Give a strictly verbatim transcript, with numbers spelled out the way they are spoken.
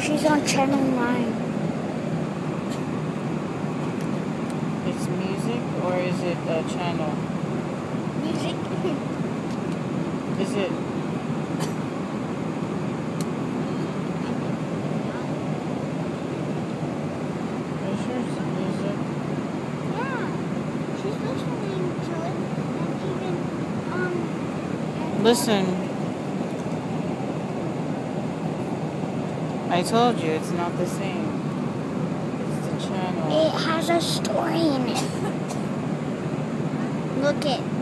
She's on channel nine. It's music or is it a channel? Music. Is it? Are you sure it's music? Yeah. She's listening to it. And even, um... Listen. I told you it's not the same. It's the channel. It has a story in it. Look it.